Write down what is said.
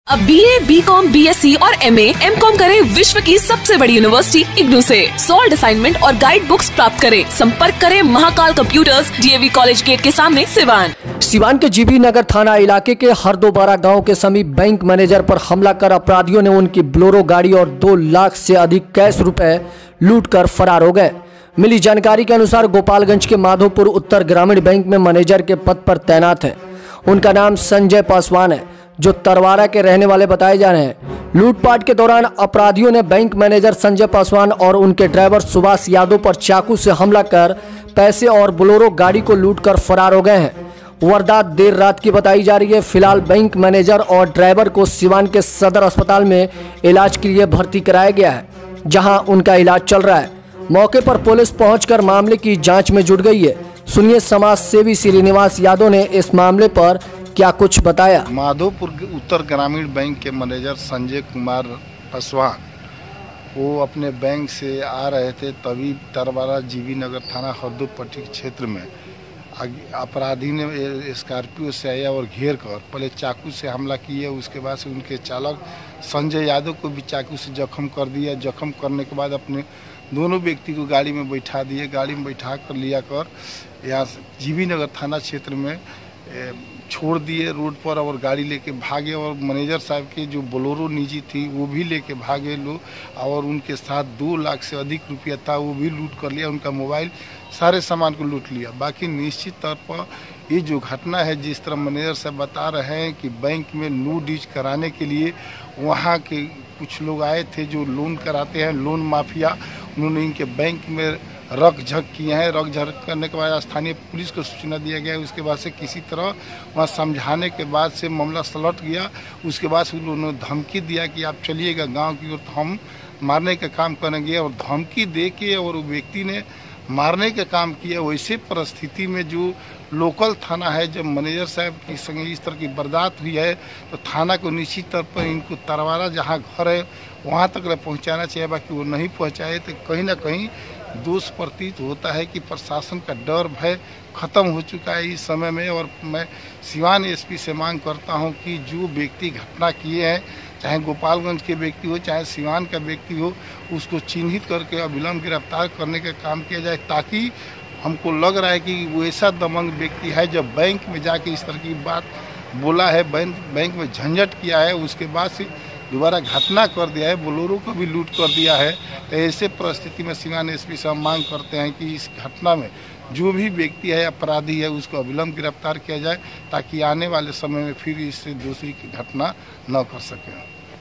अब BA, BCom, BSc और MA, MCom करें विश्व की सबसे बड़ी यूनिवर्सिटी इग्नू से। सॉल्ड असाइनमेंट और गाइड बुक्स प्राप्त करें। संपर्क करें Mahakal computers, DAV college gate के सामने, सिवान। सिवान के जीबी नगर थाना इलाके के हरदोबारा गांव के समीप बैंक मैनेजर पर हमला कर अपराधियों ने उनकी बोलेरो गाड़ी और 2 लाख से अधिक कैश रुपए लूटकर फरार हो गए। मिली जानकारी के अनुसार गोपालगंज के माधोपुर उत्तर ग्रामीण बैंक में मैनेजर के पद पर तैनात है। उनका नाम संजय पासवान है, जो तरवारा के रहने वाले बताए जा रहे हैं। लूटपाट के दौरान अपराधियों ने बैंक मैनेजर संजय पासवान और उनके ड्राइवर सुभाष यादव पर चाकू से हमला कर पैसे और बोलेरो गाड़ी को लूटकर फरार हो गए हैं। वारदात देर रात की बताई जा रही है। फिलहाल बैंक मैनेजर और ड्राइवर को सिवान के सदर अस्पताल में इलाज के लिए भर्ती कराया गया है, जहां उनका इलाज चल रहा है। मौके पर पुलिस पहुंचकर मामले की जांच में जुट गई है। सुनिए समाज सेवी श्रीनिवास यादव ने इस मामले पर क्या कुछ बताया। माधोपुर उत्तर ग्रामीण बैंक के मैनेजर संजय कुमार पासवान वो अपने बैंक से आ रहे थे, तभी तरवारा जीबी नगर थाना हरदोपट्टी क्षेत्र में अपराधी ने स्कॉर्पियो से आया और घेर कर पहले चाकू से हमला किया। उसके बाद से उनके चालक संजय यादव को भी चाकू से जख्म कर दिया। जख्म करने के बाद अपने दोनों व्यक्ति को गाड़ी में बैठा दिए। गाड़ी में बैठा कर लिया कर यहाँ जीबी नगर थाना क्षेत्र में छोड़ दिए रोड पर और गाड़ी लेके भागे। और मैनेजर साहब के जो बोलेरो निजी थी वो भी लेके भागे लोग, और उनके साथ 2 लाख से अधिक रुपया था वो भी लूट कर लिया। उनका मोबाइल सारे सामान को लूट लिया। बाकी निश्चित तौर पर ये जो घटना है, जिस तरह मैनेजर साहब बता रहे हैं कि बैंक में लूट डीज कराने के लिए वहाँ के कुछ लोग आए थे जो लोन कराते हैं, लोन माफिया। उन्होंने इनके बैंक में रख झक किए हैं। रख झक करने के बाद स्थानीय पुलिस को सूचना दिया गया। उसके बाद से किसी तरह वहाँ समझाने के बाद से मामला सलट गया। उसके बाद से उन्होंने धमकी दिया कि आप चलिएगा गांव की ओर, तो हम मारने का काम करेंगे। और धमकी दे के और वो व्यक्ति ने मारने का काम किया। वैसे परिस्थिति में जो लोकल थाना है, जब मैनेजर साहब की संगे इस तरह की वारदात हुई है, तो थाना को निश्चित तौर पर इनको तरवारा जहाँ घर है वहाँ तक पहुँचाना चाहिए। बाकी वो नहीं पहुँचाए तो कहीं ना कहीं दोष प्रतीत होता है कि प्रशासन का डर भय खत्म हो चुका है इस समय में। और मैं सिवान SP से मांग करता हूं कि जो व्यक्ति घटना किए हैं, चाहे गोपालगंज के व्यक्ति हो चाहे सिवान का व्यक्ति हो, उसको चिन्हित करके अविलंब गिरफ्तार करने का काम किया जाए। ताकि हमको लग रहा है कि वो ऐसा दबंग व्यक्ति है, जब बैंक में जाके इस तरह की बात बोला है, बैंक में झंझट किया है, उसके बाद से दोबारा घटना कर दिया है, बोलेरो को भी लूट कर दिया है। तो ऐसे परिस्थिति में सिवान SP से हम मांग करते हैं कि इस घटना में जो भी व्यक्ति है, अपराधी है, उसको अविलंब गिरफ्तार किया जाए, ताकि आने वाले समय में फिर इससे दूसरी घटना न कर सके।